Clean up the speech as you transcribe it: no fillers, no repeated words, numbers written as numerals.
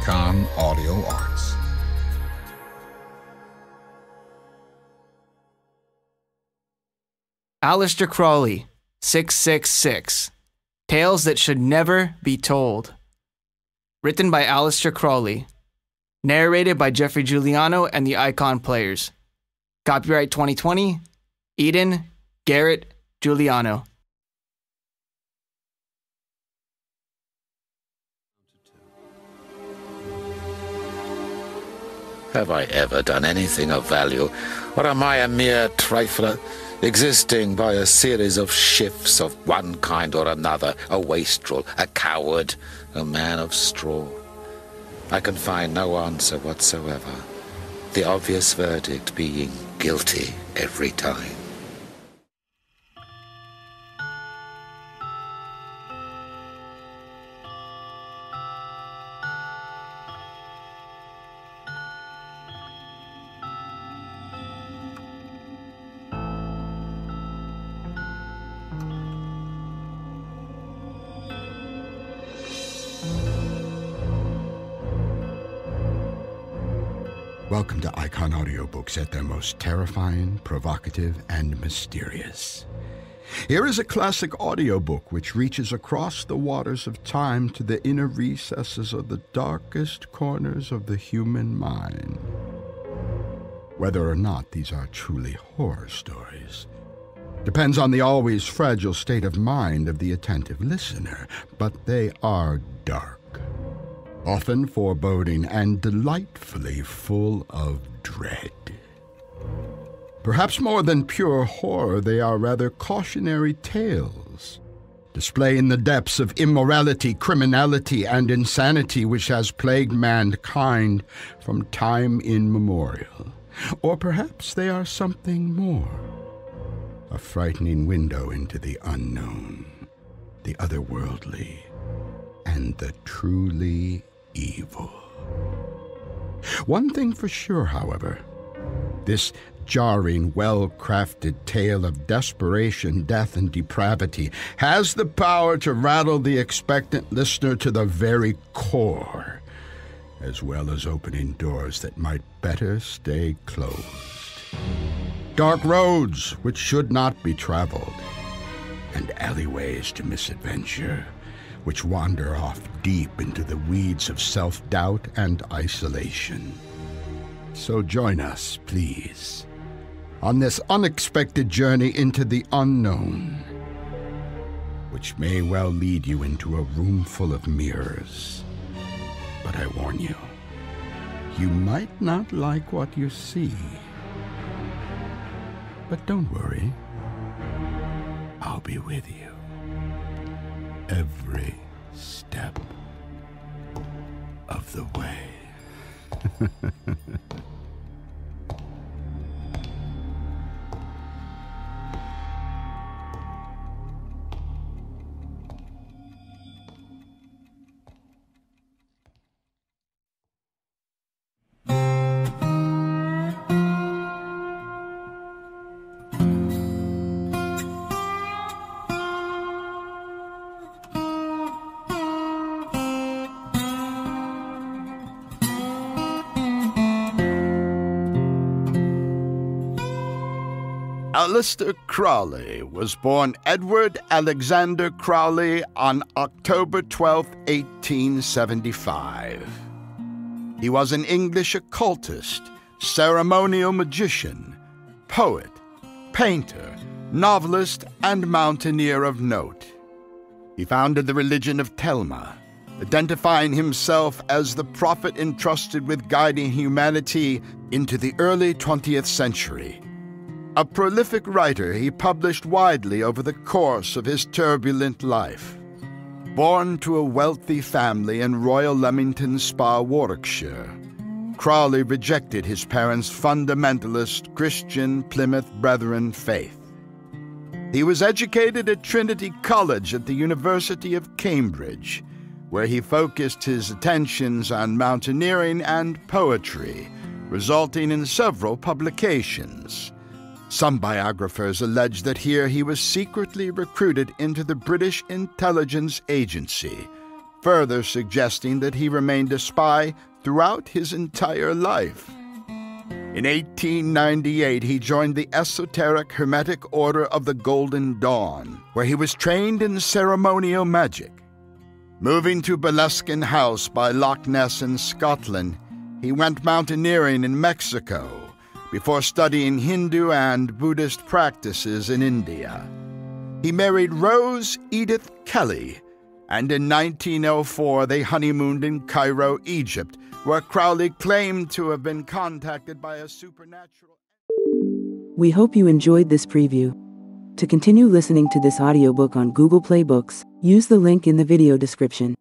Icon Audio Arts. Aleister Crowley, 666. Tales That Should Never Be Told. Written by Aleister Crowley. Narrated by Geoffrey Giuliano and the Icon Players. Copyright 2020, Eden, Garrett, Giuliano. Have I ever done anything of value, or am I a mere trifler, existing by a series of shifts of one kind or another, a wastrel, a coward, a man of straw? I can find no answer whatsoever, the obvious verdict being guilty every time. Welcome to Icon Audiobooks at their most terrifying, provocative, and mysterious. Here is a classic audiobook which reaches across the waters of time to the inner recesses of the darkest corners of the human mind. Whether or not these are truly horror stories depends on the always fragile state of mind of the attentive listener, but they are dark, often foreboding and delightfully full of dread. Perhaps more than pure horror, they are rather cautionary tales, displaying the depths of immorality, criminality, and insanity which has plagued mankind from time immemorial. Or perhaps they are something more, a frightening window into the unknown, the otherworldly, and the truly evil. One thing for sure, however, this jarring, well-crafted tale of desperation, death, and depravity has the power to rattle the expectant listener to the very core, as well as opening doors that might better stay closed. Dark roads which should not be traveled, and alleyways to misadventure, which wander off deep into the weeds of self-doubt and isolation. So join us, please, on this unexpected journey into the unknown, which may well lead you into a room full of mirrors. But I warn you, you might not like what you see. But don't worry, I'll be with you every step of the way. Aleister Crowley was born Edward Alexander Crowley on October 12, 1875. He was an English occultist, ceremonial magician, poet, painter, novelist, and mountaineer of note. He founded the religion of Telma, identifying himself as the prophet entrusted with guiding humanity into the early 20th century. A prolific writer, he published widely over the course of his turbulent life. Born to a wealthy family in Royal Leamington Spa, Warwickshire, Crowley rejected his parents' fundamentalist Christian Plymouth Brethren faith. He was educated at Trinity College at the University of Cambridge, where he focused his attentions on mountaineering and poetry, resulting in several publications. Some biographers allege that here he was secretly recruited into the British Intelligence Agency, further suggesting that he remained a spy throughout his entire life. In 1898, he joined the esoteric Hermetic Order of the Golden Dawn, where he was trained in ceremonial magic. Moving to Boleskine House by Loch Ness in Scotland, he went mountaineering in Mexico before studying Hindu and Buddhist practices in India. He married Rose Edith Kelly, and in 1904 they honeymooned in Cairo, Egypt, where Crowley claimed to have been contacted by a supernatural... We hope you enjoyed this preview. To continue listening to this audiobook on Google Play Books, use the link in the video description.